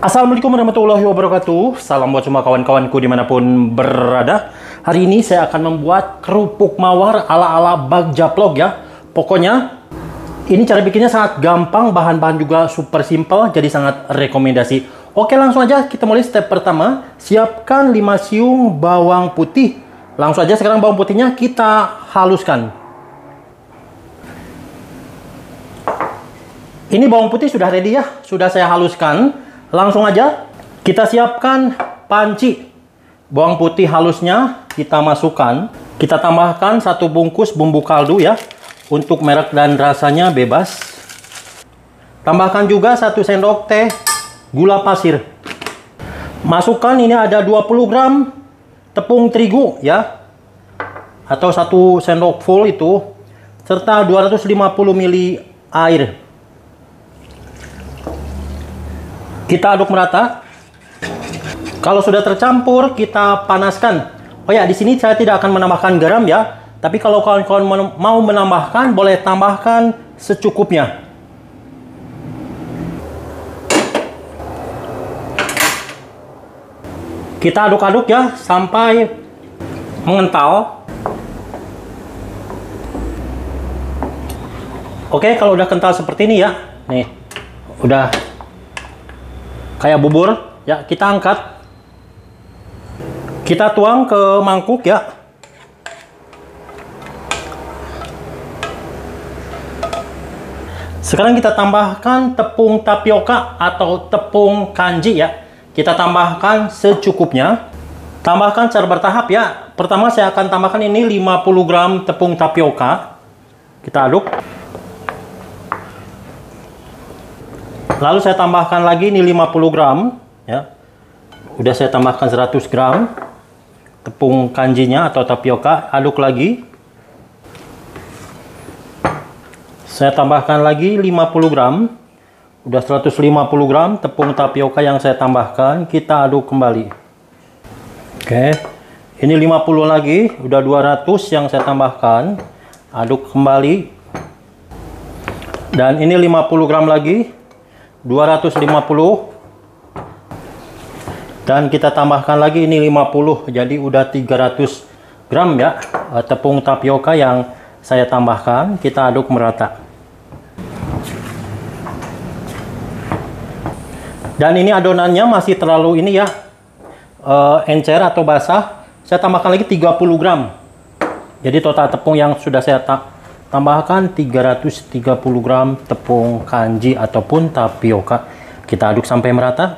Assalamualaikum warahmatullahi wabarakatuh. Salam buat semua kawan-kawanku dimanapun berada. Hari ini saya akan membuat kerupuk mawar ala-ala Bagja Vlog ya. Pokoknya ini cara bikinnya sangat gampang, bahan-bahan juga super simple, jadi sangat rekomendasi. Oke, langsung aja kita mulai step pertama. Siapkan 5 siung bawang putih. Langsung aja sekarang bawang putihnya kita haluskan. Ini bawang putih sudah ready ya, sudah saya haluskan. Langsung aja kita siapkan panci. Bawang putih halusnya kita masukkan. Kita tambahkan 1 bungkus bumbu kaldu ya. Untuk merek dan rasanya bebas. Tambahkan juga 1 sendok teh gula pasir. Masukkan ini ada 20 gram tepung terigu ya. Atau 1 sendok full itu. Serta 250 ml air. Kita aduk merata. Kalau sudah tercampur, kita panaskan. Oh ya, di sini saya tidak akan menambahkan garam ya. Tapi kalau kawan-kawan mau menambahkan, boleh tambahkan secukupnya. Kita aduk-aduk ya sampai mengental. Oke, kalau udah kental seperti ini ya. Nih, udah kayak bubur ya, kita angkat, kita tuang ke mangkuk ya. Sekarang kita tambahkan tepung tapioka atau tepung kanji ya. Kita tambahkan secukupnya. Tambahkan secara bertahap ya. Pertama saya akan tambahkan ini 50 gram tepung tapioka. Kita aduk. Lalu saya tambahkan lagi ini 50 gram ya. Udah saya tambahkan 100 gram tepung kanjinya atau tapioka, aduk lagi. Saya tambahkan lagi 50 gram. Udah 150 gram tepung tapioka yang saya tambahkan, kita aduk kembali. Oke. Ini 50 lagi, udah 200 yang saya tambahkan. Aduk kembali. Dan ini 50 gram lagi. 250 dan kita tambahkan lagi ini 50, jadi udah 300 gram ya tepung tapioka yang saya tambahkan. Kita aduk merata. Dan ini adonannya masih terlalu ini ya, encer atau basah. Saya tambahkan lagi 30 gram, jadi total tepung yang sudah saya tambahkan 330 gram tepung kanji ataupun tapioka. Kita aduk sampai merata.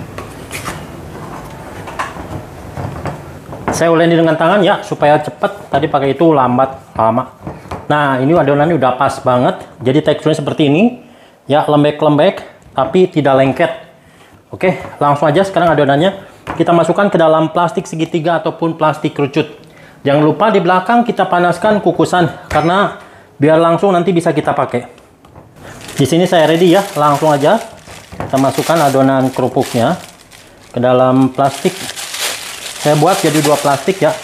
Saya uleni dengan tangan ya, supaya cepat. Tadi pakai itu lama. Nah, ini adonannya udah pas banget. Jadi teksturnya seperti ini. Ya, lembek-lembek, tapi tidak lengket. Oke, langsung aja sekarang adonannya kita masukkan ke dalam plastik segitiga ataupun plastik kerucut. Jangan lupa di belakang kita panaskan kukusan, karena biar langsung nanti bisa kita pakai. Di sini saya ready ya, langsung aja kita masukkan adonan kerupuknya ke dalam plastik. Saya buat jadi 2 plastik ya.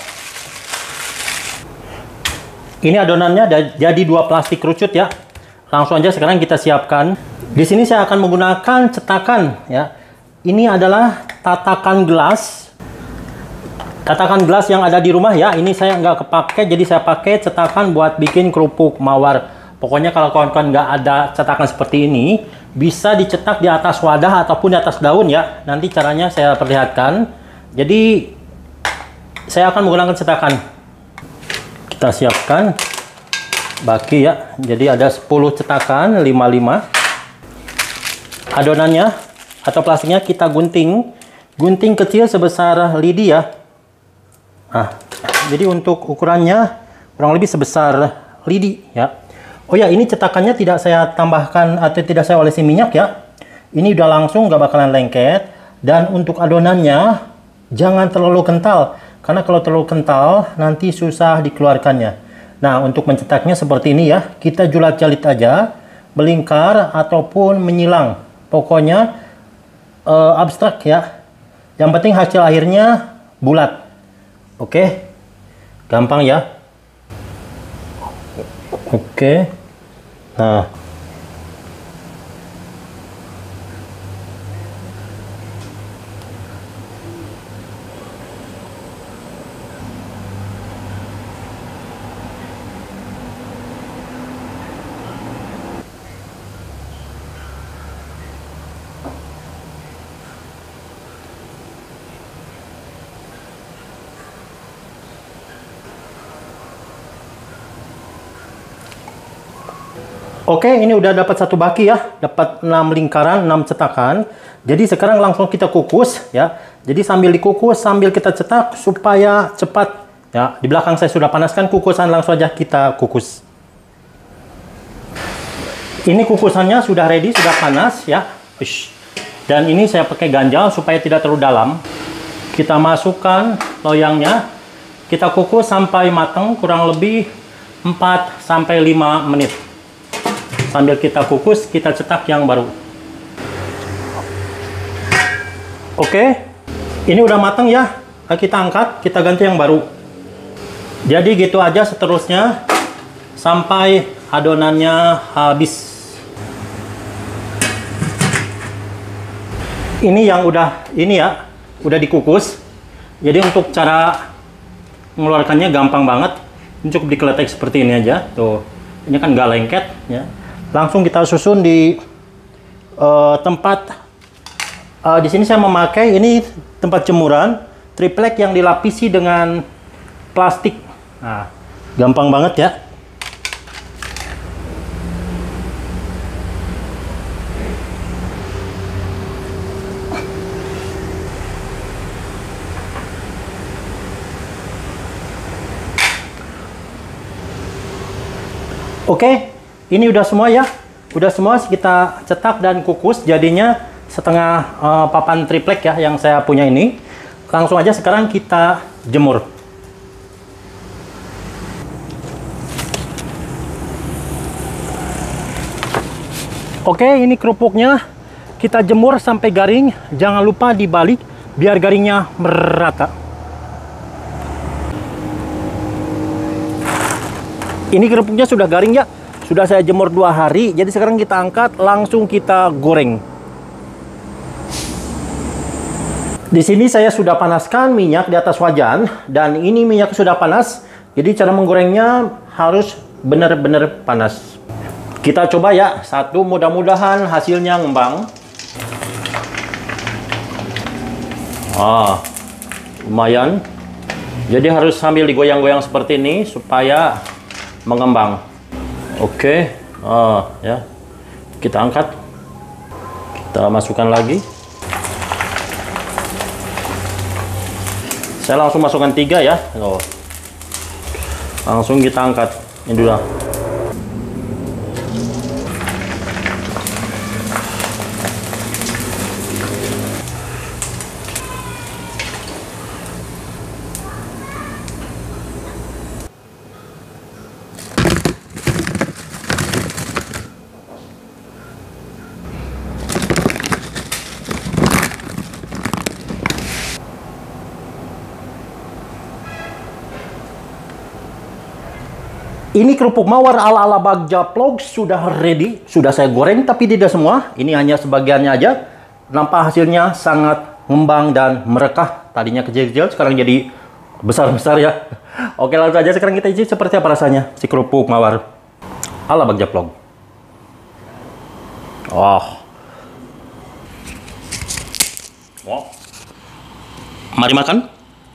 Ini adonannya jadi 2 plastik kerucut ya. Langsung aja sekarang kita siapkan. Di sini saya akan menggunakan cetakan ya. Ini adalah tatakan gelas. Tatakan gelas yang ada di rumah ya, ini saya nggak kepake, jadi saya pakai cetakan buat bikin kerupuk mawar. Pokoknya kalau kawan-kawan nggak ada cetakan seperti ini, bisa dicetak di atas wadah ataupun di atas daun ya. Nanti caranya saya perlihatkan. Jadi saya akan menggunakan cetakan. Kita siapkan baki ya, jadi ada 10 cetakan 55. Adonannya atau plastiknya kita gunting kecil sebesar lidi ya. Nah, jadi untuk ukurannya kurang lebih sebesar lidi ya. Oh ya, ini cetakannya tidak saya tambahkan atau tidak saya olesi minyak ya. Ini udah langsung, nggak bakalan lengket. Dan untuk adonannya jangan terlalu kental, karena kalau terlalu kental nanti susah dikeluarkannya. Nah, untuk mencetaknya seperti ini ya, kita julat-jalit aja, melingkar ataupun menyilang. Pokoknya abstrak ya. Yang penting hasil akhirnya bulat. Oke, gampang ya. Oke, nah Oke, ini udah dapat satu baki ya, dapat 6 lingkaran, 6 cetakan. Jadi sekarang langsung kita kukus ya. Jadi sambil dikukus, sambil kita cetak supaya cepat ya. Di belakang saya sudah panaskan kukusan, langsung aja kita kukus. Ini kukusannya sudah ready, sudah panas ya. Dan ini saya pakai ganjal supaya tidak terlalu dalam. Kita masukkan loyangnya. Kita kukus sampai matang, kurang lebih 4-5 menit. Sambil kita kukus, kita cetak yang baru. Oke, ini udah matang ya. Kita angkat, kita ganti yang baru. Jadi gitu aja seterusnya sampai adonannya habis. Ini yang udah udah dikukus. Jadi untuk cara mengeluarkannya gampang banget. Ini cukup dikeletek seperti ini aja. Tuh, ini kan nggak lengket ya. Langsung kita susun di tempat. Di sini saya memakai ini tempat jemuran triplek yang dilapisi dengan plastik. Nah, gampang banget ya. Oke, ini udah semua ya. Udah semua kita cetak dan kukus, jadinya setengah papan triplek ya yang saya punya ini. Langsung aja sekarang kita jemur. Oke, ini kerupuknya kita jemur sampai garing. Jangan lupa dibalik biar garingnya merata. Ini kerupuknya sudah garing ya. Sudah saya jemur 2 hari. Jadi sekarang kita angkat, langsung kita goreng. Di sini saya sudah panaskan minyak di atas wajan. Dan ini minyak sudah panas. Jadi cara menggorengnya harus benar-benar panas. Kita coba ya. Satu, mudah-mudahan hasilnya ngembang. Lumayan. Jadi harus sambil digoyang-goyang seperti ini supaya mengembang. Oke, ya. Kita angkat. Kita masukkan lagi. Saya langsung masukkan 3 ya. Langsung kita angkat. Ini dulu. Ini kerupuk mawar ala-ala Bagja Vlog sudah ready. Sudah saya goreng tapi tidak semua. Ini hanya sebagiannya aja. Nampak hasilnya sangat ngembang dan merekah. Tadinya kecil-kecil, sekarang jadi besar-besar ya. Oke, langsung aja sekarang kita icip seperti apa rasanya si kerupuk mawar ala Bagja Vlog. Mari makan.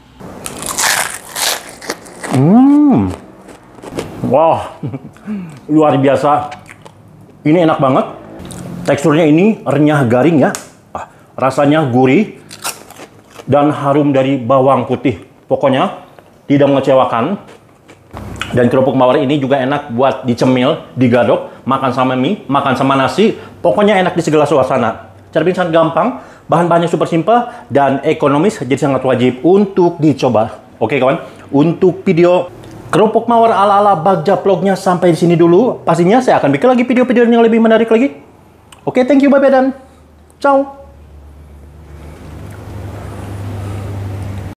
Wah, luar biasa. Ini enak banget. Teksturnya ini renyah garing ya. Rasanya gurih dan harum dari bawang putih. Pokoknya tidak mengecewakan. Dan kerupuk mawar ini juga enak buat dicemil, digadok, makan sama mie, makan sama nasi. Pokoknya enak di segala suasana. Cara bikin sangat gampang, bahan-bahannya super simple dan ekonomis, jadi sangat wajib untuk dicoba. Oke kawan, untuk video kerupuk mawar ala-ala Bagja Vlognya sampai di sini dulu. Pastinya saya akan bikin lagi video-video yang lebih menarik lagi. Oke, thank you, bye-bye dan ciao.